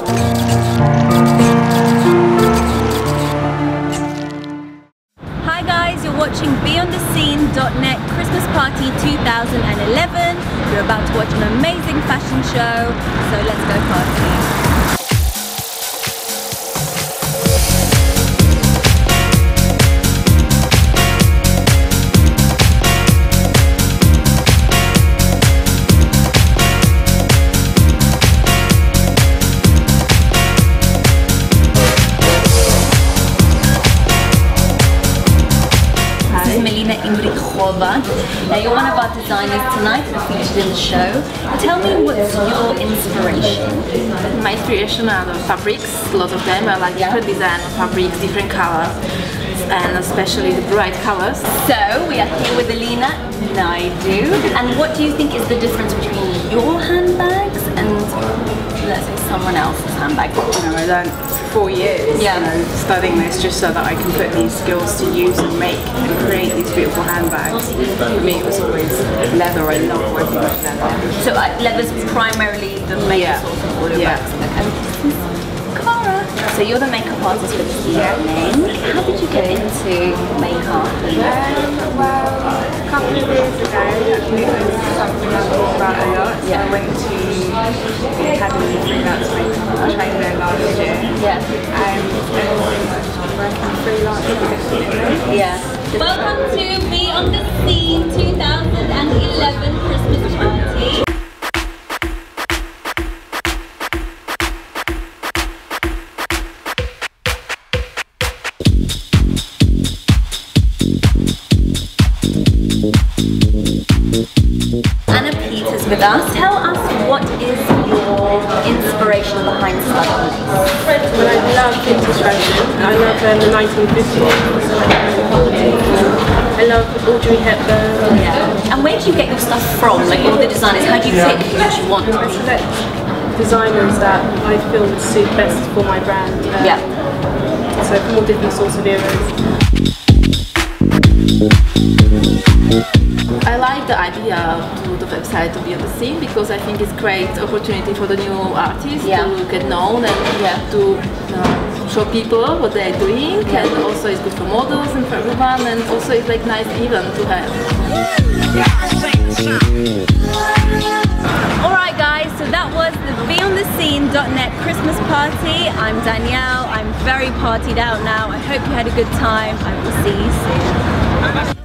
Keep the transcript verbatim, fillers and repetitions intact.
Hi guys, you're watching beyond the scene dot net Christmas Party two thousand eleven. You're about to watch an amazing fashion show, so let's go party. Now you're one of our designers tonight and featured in the show. Tell me, what's your inspiration? My inspiration are the fabrics, a lot of them. I like different design of fabrics, different colors, and especially the bright colors. So we are here with Alina. I do. And what do you think is the difference between your handbags and, let's say, someone else's handbag? You know, I learned for four years yeah. you know, studying this just so that I can put these skills to use and make and create these beautiful handbags. For me, it was always leather. I love working with leather. So uh, leather's primarily the main yeah. source of all your yeah. bags. Okay. Cara. So you're the makeup artist for this evening. How did you get into makeup? Um, well, a couple of years ago, actually, it was something I thought about a lot. So yeah. I went to the Academy of Freelance Makeup. I trained there last year. Yeah. And then I started working freelance. Yeah. Welcome to Beyond the Scene two thousand eleven Christmas Party. With us. Tell us, what is your inspiration behind studying? Well, I love vintage fashion. I love um, the nineteen fifties. I love Audrey Hepburn. Yeah. And where do you get your stuff from? Like all the designers, how do you pick what you want? I select designers that I feel would suit best for my brand. Um, yeah. So from all different sorts of eras. I like the idea to the website to be on the scene because I think it's great opportunity for the new artists yeah. to get known and yeah. to uh, show people what they're doing yeah. and also it's good for models and for everyone and also it's like nice event to have. Alright guys, so that was the beyond the scene dot net Christmas party. I'm Danielle, I'm very partied out now. I hope you had a good time. I will see you soon.